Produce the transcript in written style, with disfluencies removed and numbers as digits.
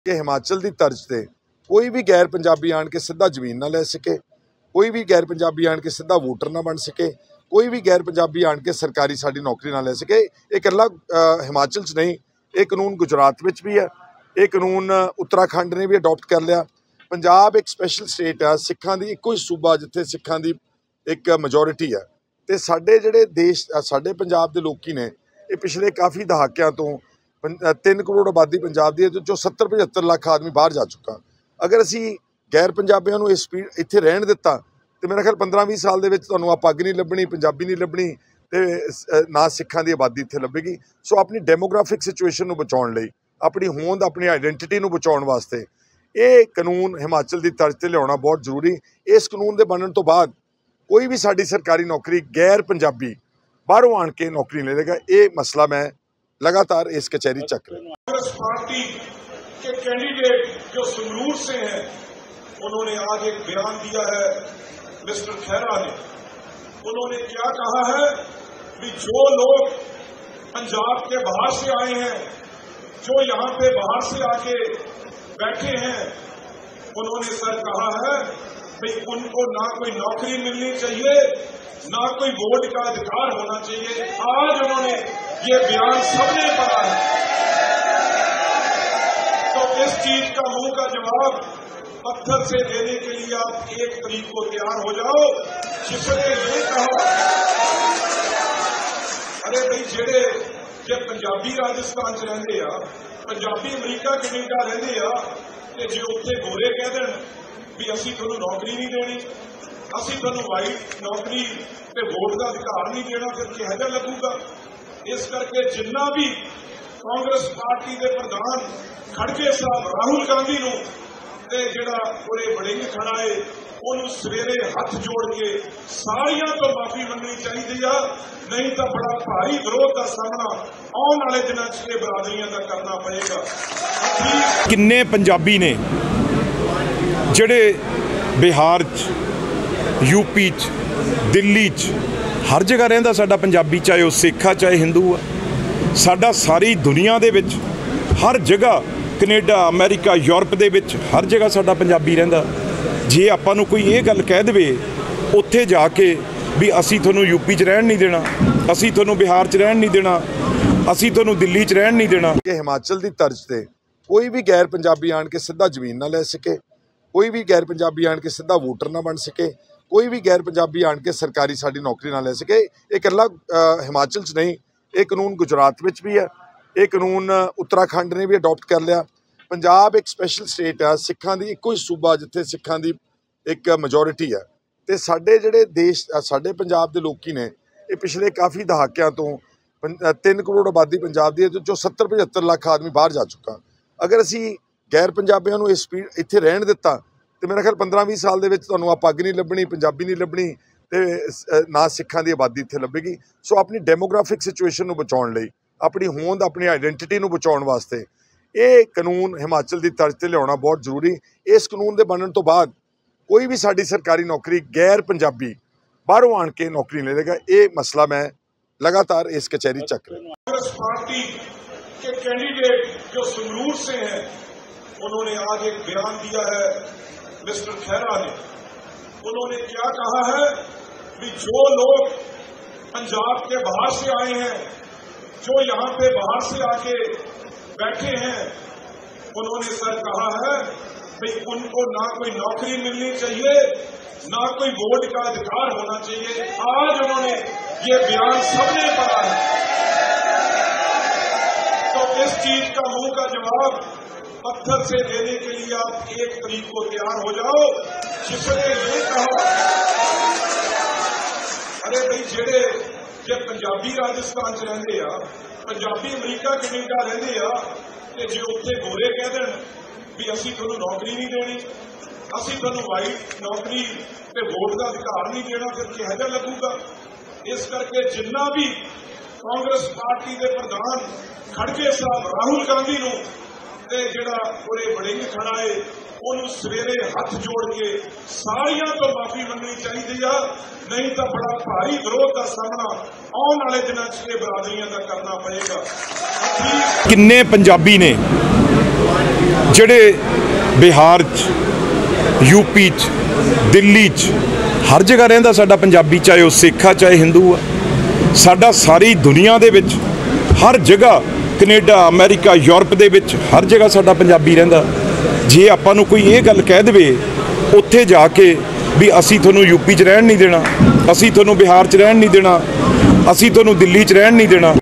कि हिमाचल की तर्ज से कोई भी गैर पंजाबी आन के सीधा जमीन ना लै सके, कोई भी गैर पंजाबी आन के सीधा वोटर ना बन सके, कोई भी गैर पंजाबी आन के सरकारी साड़ी नौकरी ना लै सके। ये इकल्ला हिमाचल च नहीं, ये कानून गुजरात में भी है, ये कानून उत्तराखंड ने भी अडोप्ट कर लिया। पंजाब एक स्पैशल स्टेट है, सिखां दी इक्को ही सूबा जिथे सिखां दी एक मेजोरिटी है। तो साडे जिहड़े देश साडे पंजाब दे लोकी ने ये पिछले काफ़ी दहाकियां तो 3 करोड़ आबादी पंजाब की है, जो 70-75 लाख आदमी बाहर जा चुका। अगर असी गैर पंजाबियों को इस स्पीड इत्थे रहन दिता तो मेरा ख्याल 15-20 साल के तुहानूं पग नहीं लभनी, पंजाबी नहीं लभनी, तो ना सिखां की आबादी इत्थे लभेगी। सो अपनी डेमोग्राफिक सिचुएशन को बचाउण लई, अपनी होंद अपनी आइडेंटिटी को बचाउण वास्ते ये कानून हिमाचल की तर्ज से लियाउणा बहुत जरूरी। इस कानून के बनने तो बाद कोई भी साडी सरकारी नौकरी गैर पंजाबी बाहरों आण के नौकरी ले लेगा। ये मसला मैं लगातार इस कचहरी चक रहा हूं। कांग्रेस पार्टी के कैंडिडेट जो संगरूर से हैं, उन्होंने आज एक बयान दिया है मिस्टर खैरा ने। उन्होंने क्या कहा है कि जो लोग पंजाब के बाहर से आए हैं, जो यहाँ पे बाहर से आके बैठे हैं, उन्होंने सर कहा है कि उनको ना कोई नौकरी मिलनी चाहिए, ना कोई वोट का अधिकार होना चाहिए। आज उन्होंने ये बयान सबने पढ़ा है, तो इस चीज का मुंह का जवाब पत्थर से देने के लिए आप 1 तारीख को तैयार हो जाओ, जिसने ये कहा अरे भाई जेडे जे पंजाबी राजस्थान च रहिंदे आ, पंजाबी अमरीका कनेडा रहिंदे आ, ते जे उत्थे गोरे कह देण भी असीं तुहानूं नौकरी नहीं देनी, असीं तुहानूं वाइट नौकरी ते वोट का अधिकार नहीं देना, फिर किहो जिहा लगूगा। इस करके जिन्ना भी कांग्रेस पार्टी के प्रधान खड़गे साहब राहुल गांधी नूं ते जिहड़ा उहदे वड़िंग खड़ा है, उन्होंने सवेरे हथ जोड़ के सारियां तो माफी मंगनी चाहिए आ, नहीं तो बड़ा भारी विरोध का सामना आने वाले दिनों च बरादरियों का करना पड़ेगा। किन्ने पंजाबी ने जिहड़े बिहार च, यूपी च, दिल्ली च हर जगह रहिंदा साडा पंजाबी, चाहे वह सिख आ चाहे हिंदू आ। साडा सारी दुनिया दे विच हर जगह कनेडा अमेरिका यूरोप दे विच हर जगह साडा पंजाबी रहिंदा। जे आपां नूं कोई ये गल कह देवे उत्थे जाके भी असीं तुहानूं यूपी च रहन नहीं देना, असीं तुहानूं बिहार च रहन नहीं देना, असीं तुहानूं दिल्ली च रहन नहीं देना। कि हिमाचल की तर्ज से कोई भी गैर पंजाबी आन के सीधा जमीन ना लै सके, कोई भी गैर पंजाबी आन के सीधा वोटर ना बन सके, कोई भी गैर पंजाबी आन के सरकारी साड़ी नौकरी ना ले सके। ये इकल्ला हिमाचल च नहीं, ये कानून गुजरात में भी है, ये कानून उत्तराखंड ने भी अडोप्ट कर लिया। पंजाब एक स्पैशल स्टेट है, सिखां दी इक्को ही सूबा जिथे सिखां दी एक मेजोरिटी है। तो साडे जिहड़े देश साडे पंजाब दे लोकी ने ये पिछले काफ़ी दहाकियां तो 3 करोड़ आबादी पंजाब की है, जो 70-75 लाख आदमी बाहर जा चुका। अगर असी गैर पंजाबियों को इस स्पीड इत्थे रहन दिता तो मेरा ख्याल 15-20 साल के तुहानूं पग नहीं लभनी, पंजाबी नहीं लभनी, तो ना सिखां की आबादी इत्थे लभेगी। सो अपनी डेमोग्राफिक सिचुएशन को बचाउण लई, अपनी होंद अपनी आइडेंटिटी को बचाउण वास्ते ये कानून हिमाचल की तर्ज से लियाउणा बहुत जरूरी। इस कानून के बनने तो बाद कोई भी साडी सरकारी नौकरी गैर पंजाबी बाहरों आण के नौकरी ले लेगा। ये मसला मैं लगातार इस कचहरी चक रहा हूं। कांग्रेस पार्टी के कैंडिडेट जो संगरूर से हैं, उन्होंने आज एक बयान दिया है मिस्टर खैरा ने। उन्होंने क्या कहा है कि जो लोग पंजाब के बाहर से आए हैं, जो यहाँ पे बाहर से आके बैठे हैं, उन्होंने सर कहा है कि उनको ना कोई नौकरी मिलनी चाहिए, ना कोई वोट का अधिकार होना चाहिए। आज उन्होंने ये बयान सबने पढ़ा है, तो इस चीज का मुंह का जवाब पत्थर से देने के लिए आप 1 तारीख को तैयार हो जाओ, जिसने ये कहा अरे भाई जेडे जे पंजाबी राजस्थान च रहिंदे आ, पंजाबी अमरीका कनेडा रहिंदे आ, ते जे उत्थे गोरे कह देण भी असीं तुहानूं नौकरी नहीं देनी, असीं तुहानूं वाइट नौकरी ते वोट का अधिकार नहीं देना, फिर किहो जिहा लगूगा। इस करके जिन्ना भी कांग्रेस पार्टी के प्रधान खड़गे साहब राहुल गांधी नूं ते जिहड़ा उहदे वड़िंग खड़ा है, उन्होंने सवेरे हथ जोड़ के सारियां तो माफी मंगनी चाहिए आ, नहीं तो बड़ा भारी विरोध का सामना आने वाले दिनों च बरादरियों का करना पड़ेगा। किन्ने पंजाबी ने ਜਿਹੜੇ ਬਿਹਾਰ 'ਚ, यूपी 'ਚ, ਦਿੱਲੀ 'ਚ ਹਰ ਜਗ੍ਹਾ ਰਹਿੰਦਾ ਸਾਡਾ ਪੰਜਾਬੀ, ਚਾਹੇ ਉਹ ਸਿੱਖ ਆ ਚਾਹੇ ਹਿੰਦੂ ਆ। ਸਾਡਾ ਸਾਰੀ ਦੁਨੀਆ ਦੇ ਵਿੱਚ ਹਰ ਜਗ੍ਹਾ, ਕੈਨੇਡਾ, ਅਮਰੀਕਾ, ਯੂਰਪ ਦੇ ਵਿੱਚ ਹਰ ਜਗ੍ਹਾ ਸਾਡਾ ਪੰਜਾਬੀ ਰਹਿੰਦਾ। ਜੇ ਆਪਾਂ ਨੂੰ ਕੋਈ ਇਹ ਗੱਲ ਕਹਿ ਦੇਵੇ ਉੱਥੇ ਜਾ ਕੇ ਵੀ ਅਸੀਂ ਤੁਹਾਨੂੰ यूपी 'ਚ ਰਹਿਣ ਨਹੀਂ ਦੇਣਾ, ਅਸੀਂ ਤੁਹਾਨੂੰ ਬਿਹਾਰ 'ਚ ਰਹਿਣ ਨਹੀਂ ਦੇਣਾ, ਅਸੀਂ ਤੁਹਾਨੂੰ ਦਿੱਲੀ 'ਚ ਰਹਿਣ ਨਹੀਂ ਦੇਣਾ,